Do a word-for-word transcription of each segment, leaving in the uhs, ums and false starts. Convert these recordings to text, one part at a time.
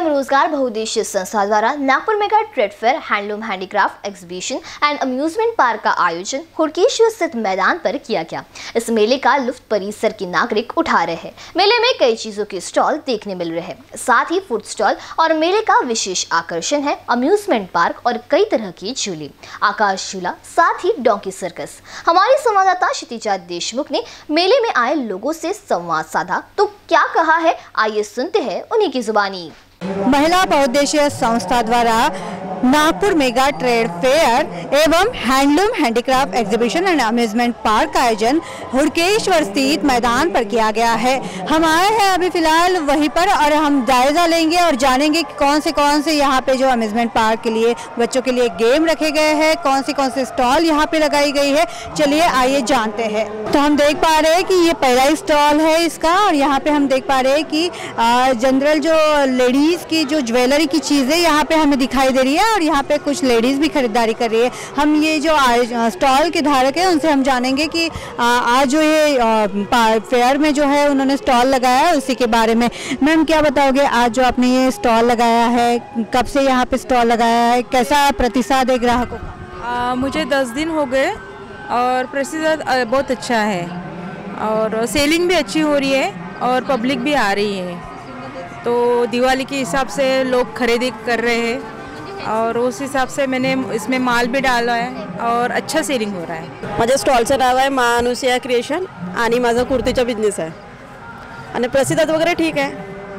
एवं रोजगार बहुउद्देशीय संस्था द्वारा Nagpur mega trade fair, handloom, handicraft exhibition and amusement park का आयोजन हुड़केश्वर स्थित मैदान पर किया गया। इस मेले का लुत्फ परिसर के नागरिक उठा रहे हैं। मेले में कई चीजों के स्टॉल देखने मिल रहे हैं, साथ ही फूड स्टॉल और मेले का विशेष आकर्षण है अम्यूजमेंट पार्क और कई तरह की झूले, आकाश झूला, साथ ही डोंकी सर्कस। हमारी संवाददाता क्षितिजा देशमुख ने मेले में आए लोगों से संवाद साधा, तो क्या कहा है आइए सुनते हैं उन्हीं की जुबानी। महिला बहुउद्देशीय संस्था द्वारा नागपुर मेगा ट्रेड फेयर एवं handloom, handicraft exhibition and amusement park का आयोजन हुड़केश्वर स्थित मैदान पर किया गया है। हम आए हैं अभी फिलहाल वहीं पर और हम जायजा लेंगे और जानेंगे कि कौन से कौन से यहाँ पे जो अम्यूजमेंट पार्क के लिए बच्चों के लिए गेम रखे गए हैं, कौन से कौन से स्टॉल यहाँ पे लगाई गई है। चलिए आइए जानते हैं। तो हम देख पा रहे हैं कि ये पहला स्टॉल है इसका और यहाँ पे हम देख पा रहे हैं कि जनरल जो लेडीज की जो ज्वेलरी की चीजें यहाँ पे हमें दिखाई दे रही है और यहाँ पे कुछ लेडीज भी खरीदारी कर रही है। हम ये जो स्टॉल के धारक है उनसे हम जानेंगे कि आज जो ये फेयर में जो है उन्होंने स्टॉल लगाया है उसी के बारे में। मैम क्या बताओगे, आज जो आपने ये स्टॉल लगाया है, कब से यहाँ पे स्टॉल लगाया है, कैसा प्रतिसाद है ग्राहकों का? मुझे दस दिन हो गए और प्रतिसाद बहुत अच्छा है और सेलिंग भी अच्छी हो रही है और पब्लिक भी आ रही है, तो दिवाली के हिसाब से लोग खरीदी कर रहे हैं और उस हिसाब से मैंने इसमें माल भी डाला है और अच्छा सेलिंग हो रहा है। माझ्या स्टॉलचं नाव आहे मानुसिया क्रिएशन आणि माझा कुर्तीचा बिझनेस आहे आणि प्रतिसाद वगैरे ठीक आहे,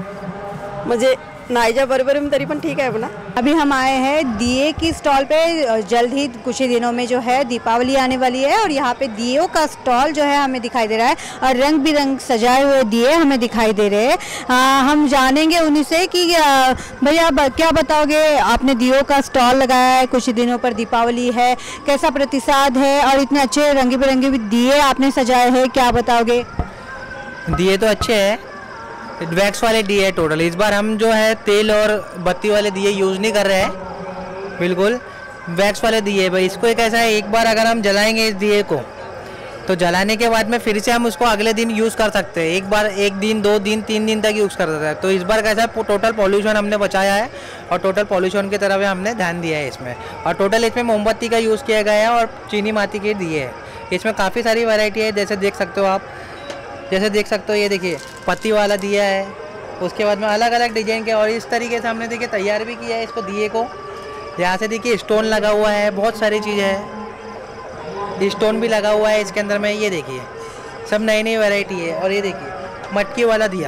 म्हणजे नाहीच्या बरोबर में तरी पण ठीक है अपना। अभी हम आए हैं दिए की स्टॉल पे। जल्द ही कुछ ही दिनों में जो है दीपावली आने वाली है और यहाँ पे दियों का स्टॉल जो है हमें दिखाई दे रहा है और रंग बिरंग सजाए हुए दिए हमें दिखाई दे रहे हैं। हम जानेंगे उन्हीं से कि भैया क्या बताओगे, आपने दियों का स्टॉल लगाया है, कुछ ही दिनों पर दीपावली है, कैसा प्रतिसाद है और इतने अच्छे रंग बिरंगे दिए आपने सजाए हैं, क्या बताओगे? दिए तो अच्छे हैं, वैक्स वाले दिए टोटल। इस बार हम जो है तेल और बत्ती वाले दिए यूज़ नहीं कर रहे हैं, बिल्कुल वैक्स वाले दिए। भाई इसको एक ऐसा है, एक बार अगर हम जलाएंगे इस दिए को तो जलाने के बाद में फिर से हम उसको अगले दिन यूज़ कर सकते हैं। एक बार एक दिन, दो दिन, तीन दिन तक यूज़ कर सकते हैं। तो इस बार कैसा है, टोटल पॉल्यूशन हमने बचाया है और टोटल पॉल्यूशन की तरफ हमने ध्यान दिया है इसमें। और टोटल इसमें मोमबत्ती का यूज़ किया गया है और चीनी माती के दिए है। इसमें काफ़ी सारी वैरायटी है, जैसे देख सकते हो आप, जैसे देख सकते हो ये देखिए पत्ती वाला दिया है, उसके बाद में अलग अलग डिजाइन के और इस तरीके से हमने देखिए तैयार भी किया है इसको दिए को। यहाँ से देखिए स्टोन लगा हुआ है, बहुत सारी चीज़ें हैं, स्टोन भी लगा हुआ है इसके अंदर में। ये देखिए सब नई नई वैरायटी है। और ये देखिए मटकी वाला दिया,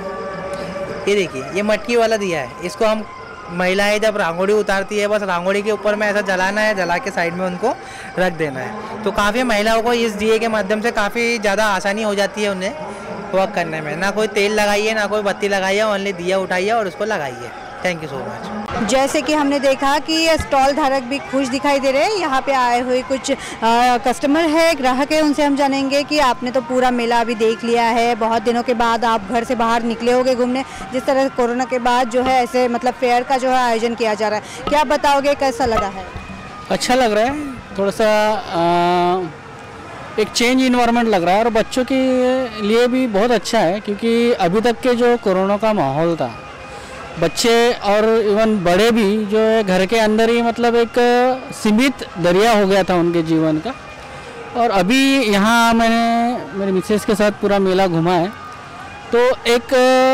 ये देखिए ये मटकी वाला दिया है। इसको हम महिलाएं जब रांगोली उतारती है, बस रांगोली के ऊपर में ऐसा जलाना है, जला के साइड में उनको रख देना है। तो काफ़ी महिलाओं को इस दिए के माध्यम से काफ़ी ज़्यादा आसानी हो जाती है उन्हें वर्क करने में। ना कोई तेल लगाइए, ना कोई बत्ती लगाइए, ओनली दिया उठाइए और उसको लगाइए। Thank you so much. जैसे कि हमने देखा कि ये स्टॉल धारक भी खुश दिखाई दे रहे हैं। यहाँ पे आए हुए कुछ आ, कस्टमर है, ग्राहक है, उनसे हम जानेंगे कि आपने तो पूरा मेला अभी देख लिया है, बहुत दिनों के बाद आप घर से बाहर निकले होगे घूमने, जिस तरह कोरोना के बाद जो है ऐसे मतलब फेयर का जो है आयोजन किया जा रहा है, क्या बताओगे कैसा लगा है? अच्छा लग रहा है, थोड़ा सा आ, एक चेंज इन्वायरमेंट लग रहा है और बच्चों के लिए भी बहुत अच्छा है, क्योंकि अभी तक के जो कोरोना का माहौल था, बच्चे और इवन बड़े भी जो है घर के अंदर ही मतलब एक सीमित दरिया हो गया था उनके जीवन का। और अभी यहाँ मैंने मेरे मिसेस के साथ पूरा मेला घूमा है, तो एक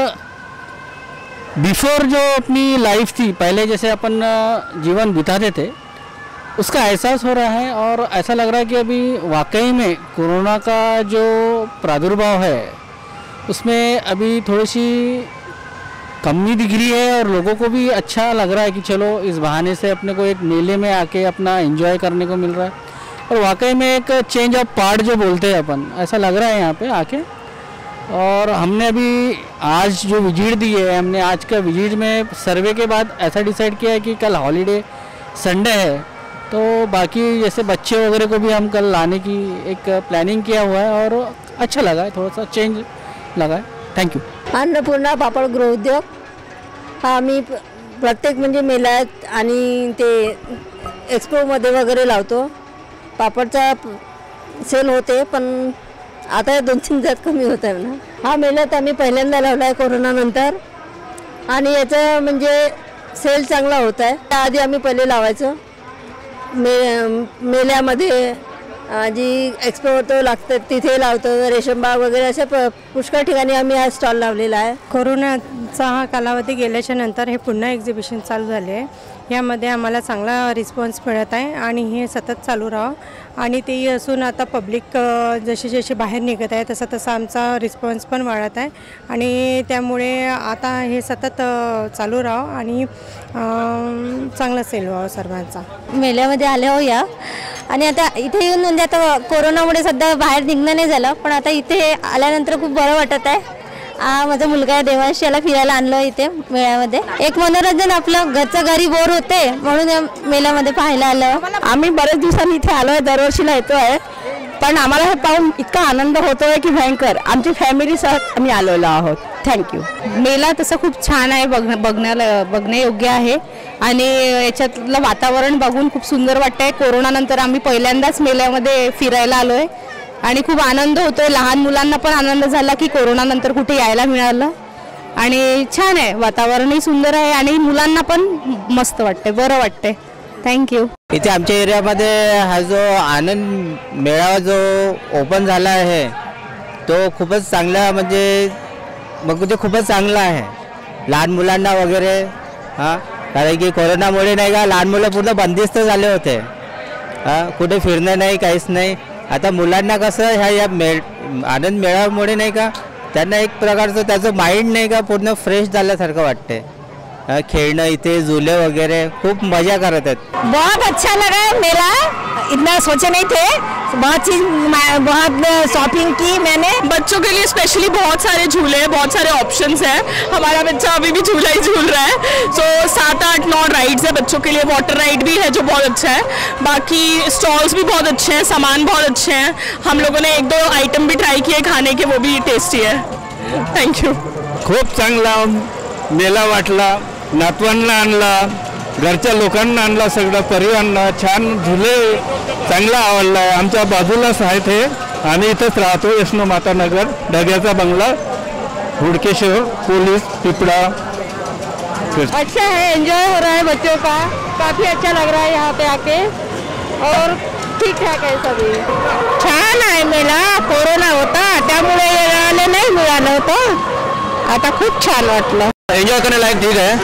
बिफोर जो अपनी लाइफ थी पहले जैसे अपन जीवन बिताते थे उसका एहसास हो रहा है। और ऐसा लग रहा है कि अभी वाकई में कोरोना का जो प्रादुर्भाव है उसमें अभी थोड़ी सी कमी दिख रही है और लोगों को भी अच्छा लग रहा है कि चलो इस बहाने से अपने को एक मेले में आके अपना एंजॉय करने को मिल रहा है। और वाकई में एक चेंज ऑफ पार्ट जो बोलते हैं अपन, ऐसा लग रहा है यहाँ पे आके। और हमने अभी आज जो विजिट दी है, हमने आज का विजिट में सर्वे के बाद ऐसा डिसाइड किया है कि कल हॉलीडे संडे है, तो बाकी जैसे बच्चे वगैरह को भी हम कल लाने की एक प्लानिंग किया हुआ है और अच्छा लगा है, थोड़ा सा चेंज लगा है। थँक्यू। अन्नपूर्णा पापड गृह उद्योग हा आम्ही प्रत्येक म्हणजे मेळ्यात आणि ते एक्सपोमध्ये वगैरे लावतो। पापडचा सेल होते, पण आता दोन तीन दिवसात कमी होत आहे ना। हा मेळ्यात आम्ही पहिल्यांदा लावला आहे कोरोना नंतर आणि याचं म्हणजे सेल चांगला होत आहे. त्याआधी आम्ही पहिले लावायचो मे मेल्यामध्ये जी एक्सपो होतो लागतं तिथे लावतो, रेशमबाग वगैरे अशा प पुष्कळ ठिकाणी आम्ही हा स्टॉल लावलेला आहे. कोरोनाचा हा कालावधी गेल्याच्या नंतर हे पुन्हा एक्झिबिशन चालू झाले आहे. यामध्ये आम्हाला चांगला रिस्पॉन्स मिळत आहे आणि हे सतत चालू राहावं. आणि तेही असून आता पब्लिक जसे जसे बाहेर निघत आहे तसं तसा आमचा रिस्पॉन्स पण वाढत आहे आणि त्यामुळे आता हे सतत चालू राहावं आणि चांगला सेल व्हावं सर्वांचा. मेल्यामध्ये आले हो या आणि आता इथे येऊन म्हणजे आता कोरोनामुळे सध्या बाहेर निघणं नाही झालं, पण आता इथे आल्यानंतर खूप बरं वाटत आहे. हा माझा मुलगा आहे देवांश, याला फिरायला आणलं इथे मेळ्यामध्ये. एक मनोरंजन, आपलं घरचं घरी बोर होते म्हणून या मेळ्यामध्ये पाहायला आलं. आम्ही बरेच दिवसांनी इथे आलो आहे, दरवर्षीला येतो आहे, पण आम्हाला हे पाहून इतका आनंद होतो आहे की भयंकर. आमची फॅमिलीसह आम्ही आलेलो आहोत. थँक्यू. मेला तसं खूप छान आहे, बघ बघण्याला बघण्यायोग्य आहे आणि याच्यातलं वातावरण बघून खूप सुंदर वाटतंय. कोरोनानंतर आम्ही पहिल्यांदाच मेल्यामध्ये फिरायला आलो आहे आणि खूप आनंद होतोय. लहान मुलांना पण आनंद झाला की कोरोनानंतर कुठे यायला मिळालं आणि छान आहे, वातावरणही सुंदर आहे आणि मुलांना पण मस्त वाटतंय, बरं वाटतंय. थँक्यू. इथे आमच्या एरियामध्ये हा जो आनंद मेळावा जो ओपन झाला आहे तो खूपच चांगला, म्हणजे मग ते खूपच चांगला आहे लहान मुलांना वगैरे. हां, कारण की कोरोनामुळे नाही का लहान मुलं पूर्ण बंदिस्त झाले होते. हां, कुठे फिरणं नाही, काहीच नाही. आता मुलांना कसं ह्या या मेळ आनंद मेळाव्यामुळे नाही का त्यांना एक प्रकारचं त्याचं माइंड नाही का पूर्ण फ्रेश झाल्यासारखं वाटते. खेलना इतने झूले वगैरह खूब मजा कर रहे थे। बहुत अच्छा लगा मेला, इतना सोचे नहीं थे, बहुत चीज बहुत शॉपिंग की मैंने। बच्चों के लिए स्पेशली बहुत सारे झूले हैं, बहुत सारे ऑप्शंस हैं। हमारा बच्चा अभी भी झूला ही झूल रहा है। सो सात आठ नौ राइड्स है बच्चों के लिए, वाटर राइड भी है जो बहुत अच्छा है। बाकी स्टॉल्स भी बहुत अच्छे हैं, सामान बहुत अच्छे हैं। हम लोगों ने एक दो आइटम भी ट्राई किए खाने के, वो भी टेस्टी है। Thank you. खूप चांगला मेला वाटला, नातवांना आणला, घरच्या लोकांना आणला, सगळा परिवारांना छान झुले चांगला आवडला आहे। आमच्या बाजूलाच आहे ते, आम्ही इथंच राहतो, यशनो माता नगर, ढग्याचा बंगला, हुडकेश्वर, पुलिस पिपड़ा। अच्छा है, एंजॉय हो रहा है बच्चों का, काफ़ी अच्छा लग रहा है यहाँ पे आके, और ठीक ठाक है सभी। छान आहे मेला, कोरोना होता त्यामुळे यायला नाही मिळालं होतं, आता खूप छान वाटलं। एंजॉय करने लायक ठीक है,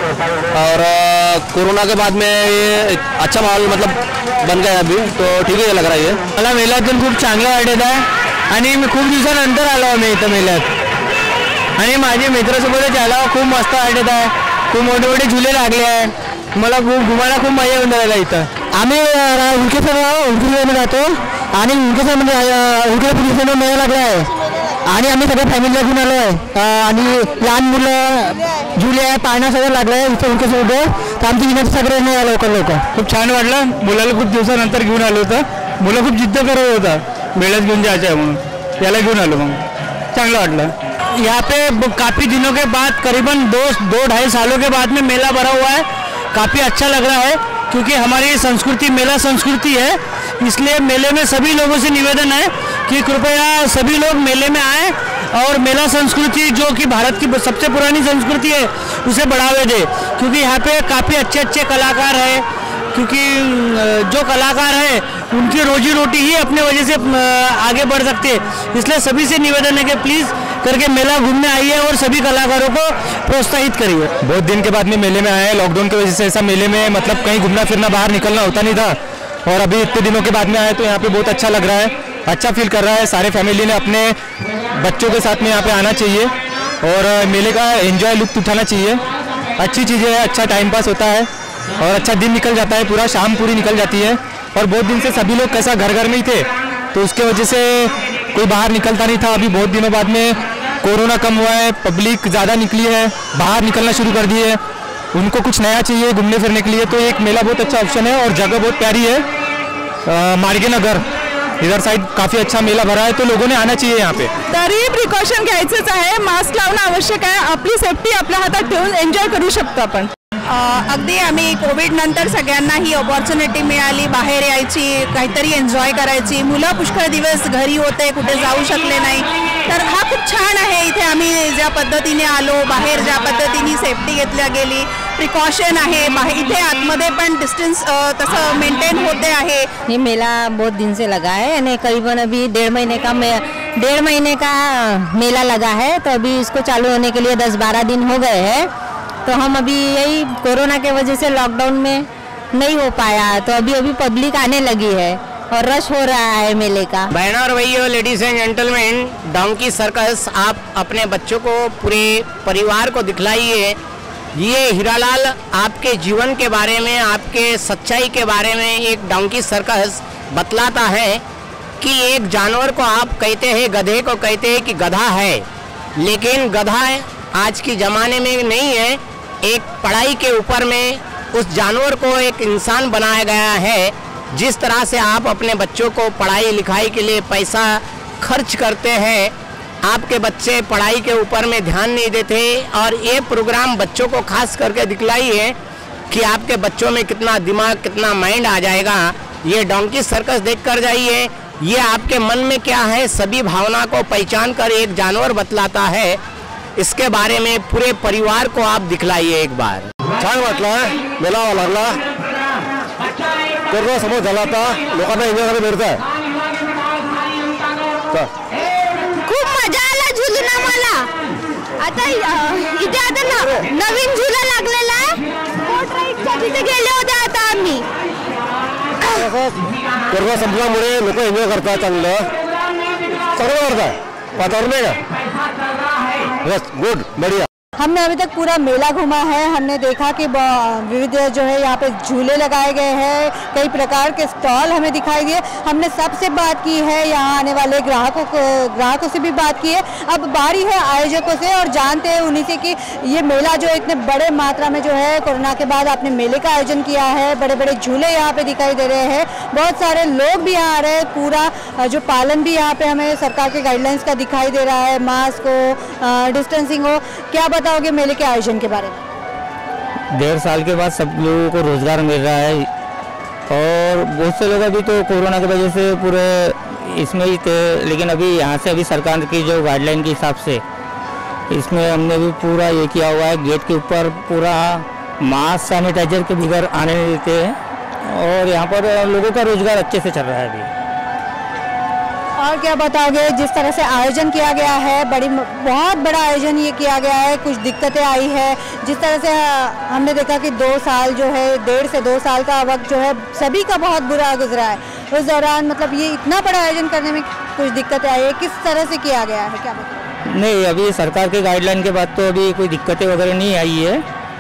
और कोरोना के बाद में ये अच्छा माहौल मतलब बन गया अभी, तो ठीक है लग रहा है। मला मेल्यातून खूप चांगलं वाटत आहे आणि मी खूप दिवसानंतर आलो मी इथं मेल्यात आणि माझे मित्रासोबतच आलो, खूप मस्त वाटत आहे। खूप मोठे मोठे झुले लागले आहे, मला खूप घुमायला खूप मजा येऊन राहिला इथं। आम्ही हुडकेश्वर हुडकेश्वरमध्ये राहतो आणि हुडकेश्वरमध्ये हुडकेश्वर मेळा लागला आहे आणि आम्ही सगळ्या फॅमिलीला घेऊन आलो आहे आणि लहान मुलं झुले आहे पाळणा सगळं लागलं आहे इथं हुडकेश्वर उभे, तर आमची विनंती सगळे नाही आलं लवकर लवकर। खूप छान वाटलं, मुलाला खूप दिवसानंतर घेऊन आलो होतं, मुलं खूप जिद्द करत होता मेळ्यात घेऊन जायचं आहे म्हणून, याला घेऊन आलो मग चांगलं वाटलं। यहाँ पे काफ़ी दिनों के बाद करीबन दो दो ढाई सालों के बाद में मेला भरा हुआ है, काफ़ी अच्छा लग रहा है क्योंकि हमारी संस्कृति मेला संस्कृति है, इसलिए मेले में सभी लोगों से निवेदन है कि कृपया सभी लोग मेले में आएँ और मेला संस्कृति जो कि भारत की सबसे पुरानी संस्कृति है उसे बढ़ावे दे, क्योंकि यहाँ पे काफ़ी अच्छे अच्छे कलाकार हैं, क्योंकि जो कलाकार हैं उनकी रोजी रोटी ही अपने वजह से आगे बढ़ सकती है, इसलिए सभी से निवेदन है कि प्लीज़ करके मेला घूमने आइए और सभी कलाकारों को प्रोत्साहित करिए। बहुत दिन के बाद में मेले में आए हैं, लॉकडाउन की वजह से ऐसा मेले में मतलब कहीं घूमना फिरना बाहर निकलना होता नहीं था, और अभी इतने दिनों के बाद में आए तो यहाँ पे बहुत अच्छा लग रहा है, अच्छा फील कर रहा है। सारे फैमिली ने अपने बच्चों के साथ में यहाँ पे आना चाहिए और मेले का एंजॉय लुत्फ उठाना चाहिए। अच्छी चीज़ें हैं, अच्छा टाइम पास होता है और अच्छा दिन निकल जाता है, पूरा शाम पूरी निकल जाती है। और बहुत दिन से सभी लोग कैसा घर घर में ही थे, तो उसके वजह से कोई बाहर निकलता नहीं था। अभी बहुत दिनों बाद में कोरोना कम हुआ है, पब्लिक ज़्यादा निकली है, बाहर निकलना शुरू कर दी है, उनको कुछ नया चाहिए घूमने फिरने के लिए, तो एक मेला बहुत अच्छा ऑप्शन है और जगह बहुत प्यारी है। मार्गे नगर इधर साइड काफ़ी अच्छा मेला भरा है, तो लोगों ने आना चाहिए यहाँ पे। तरी प्रिकॉशन घ्यायचंच आहे, मास्क लावणं आवश्यक आहे, आपली सेफ्टी आपल्या हातात ठेवून एन्जॉय करू शकतो आपण। अगदी आम्ही कोविड नंतर सगळ्यांना ही ऑपॉर्च्युनिटी मिळाली बाहेर यायची, काहीतरी एन्जॉय करायची. मुलं पुष्कळ दिवस घरी होते, कुठे जाऊ शकले नाही. तर हा खूप छान आहे. इथे आम्ही ज्या पद्धतीने आलो, बाहेर ज्या पद्धतीने सेफ्टी घेतल्या गेली, प्रिकॉशन आहे, बाहेर इथे आतमध्ये पण डिस्टेंस तसं मेंटेन होते आहे. ये मेला बहुत दिन से लगा है यानी करीबन अभी डेढ़ महीने का डेढ़ महीने का मेला लगा है. तो अभी इसको चालू होने के लिए दस बारह दिन हो गए हैं. तो हम अभी यही कोरोना के वजह से लॉकडाउन में नहीं हो पाया, तो अभी अभी पब्लिक आने लगी है और रश हो रहा है मेले का. बहनों और भैया, ladies and gentleman, donkey circus आप अपने बच्चों को, पूरे परिवार को दिखलाइए. ये हीरालाल आपके जीवन के बारे में, आपके सच्चाई के बारे में एक डोंकी सर्कस बतलाता है कि एक जानवर को आप कहते हैं, गधे को कहते हैं कि गधा है, लेकिन गधा आज के ज़माने में नहीं है. एक पढ़ाई के ऊपर में उस जानवर को एक इंसान बनाया गया है. जिस तरह से आप अपने बच्चों को पढ़ाई लिखाई के लिए पैसा खर्च करते हैं, आपके बच्चे पढ़ाई के ऊपर में ध्यान नहीं देते. और ये प्रोग्राम बच्चों को खास करके दिखलाई है कि आपके बच्चों में कितना दिमाग, कितना माइंड आ जाएगा. ये डोंकी सर्कस देख कर जाइए. ये आपके मन में क्या है, सभी भावना को पहचान कर एक जानवर बतलाता है. इसके बारे में पूरे परिवार को आप दिखलाइए एक बार. छान वाटलं, मेला लागला, कोरोना समोर झाला, आता लोकांना एन्जॉय करायला मिळतंय. खूप मजा आला झुलून आम्हाला. आता इथे आता नवीन झुला लागलेला आहे, बोट राईडच्या तिथे गेले होते. आता आम्ही कोरोना संपल्यामुळे लोक एन्जॉय करतात, चांगलं चांगलं करतात. वातावरण आहे का? यस, गुड, बढ़िया. हमने अभी तक पूरा मेला घूमा है. हमने देखा कि विविध जो है यहाँ पे झूले लगाए गए हैं, कई प्रकार के स्टॉल हमें दिखाई दिए. हमने सबसे बात की है, यहाँ आने वाले ग्राहकों को ग्राहकों से भी बात की है. अब बारी है आयोजकों से, और जानते हैं उन्हीं से कि ये मेला जो इतने बड़े मात्रा में जो है कोरोना के बाद आपने मेले का आयोजन किया है. बड़े बड़े झूले यहाँ पे दिखाई दे रहे हैं, बहुत सारे लोग भी यहाँ आ रहे हैं. पूरा जो पालन भी यहाँ पे हमें सरकार के गाइडलाइंस का दिखाई दे रहा है, मास्क हो, डिस्टेंसिंग हो. क्या बताओगे मेले के आयोजन के बारे में? डेढ़ साल के बाद सब लोगों को रोजगार मिल रहा है, और बहुत से लोग अभी तो कोरोना की वजह से पूरे इसमें ही थे, लेकिन अभी यहाँ से अभी सरकार की जो गाइडलाइन के हिसाब से इसमें हमने भी पूरा ये किया हुआ है. गेट के ऊपर पूरा मास्क, सैनिटाइजर के बगैर आने नहीं देते हैं, और यहाँ पर लोगों का रोजगार अच्छे से चल रहा है अभी. और क्या बताओगे, जिस तरह से आयोजन किया गया है, बड़ी बहुत बड़ा आयोजन ये किया गया है, कुछ दिक्कतें आई है. जिस तरह से हमने देखा कि दो साल जो है, डेढ़ से दो साल का वक्त जो है सभी का बहुत बुरा गुजरा है. उस दौरान मतलब ये इतना बड़ा आयोजन करने में कुछ दिक्कतें आई है, किस तरह से किया गया है, क्या बताओ? नहीं, अभी सरकार के गाइडलाइन के बाद तो अभी कोई दिक्कतें वगैरह नहीं आई है,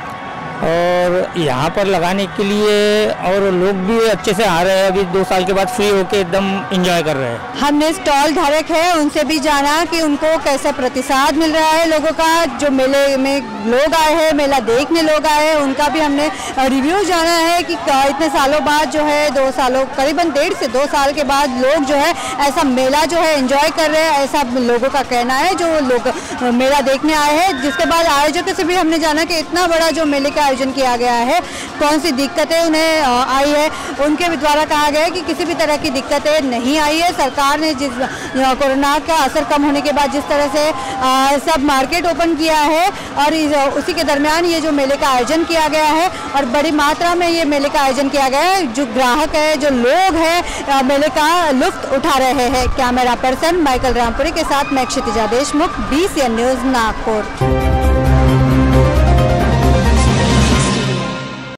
और यहाँ पर लगाने के लिए और लोग भी अच्छे से आ रहे हैं. अभी दो साल के बाद फ्री होके एकदम एंजॉय कर रहे हैं. हमने स्टॉल धारक है, उनसे भी जाना कि उनको कैसा प्रतिसाद मिल रहा है लोगों का. जो मेले में लोग आए हैं, मेला देखने लोग आए हैं, उनका भी हमने रिव्यू जाना है कि इतने सालों बाद जो है, दो सालों करीबन डेढ़ से दो साल के बाद लोग जो है ऐसा मेला जो है एंजॉय कर रहे हैं, ऐसा लोगों का कहना है जो लोग मेला देखने आए हैं. जिसके बाद आयोजकों से भी हमने जाना कि इतना बड़ा जो मेले का आयोजन किया गया है, कौन सी दिक्कतें उन्हें आई है. उनके द्वारा कहा गया है कि किसी भी तरह की दिक्कतें नहीं आई है. सरकार ने जिस कोरोना का असर कम होने के बाद जिस तरह से आ, सब मार्केट ओपन किया है, और उसी के दरमियान ये जो मेले का आयोजन किया गया है, और बड़ी मात्रा में ये मेले का आयोजन किया गया है. जो ग्राहक है, जो लोग हैं, मेले का लुत्फ उठा रहे हैं. कैमरा पर्सन माइकल रामपुरी के साथ मैं Kshitija Deshmukh, B C N news Nagpur.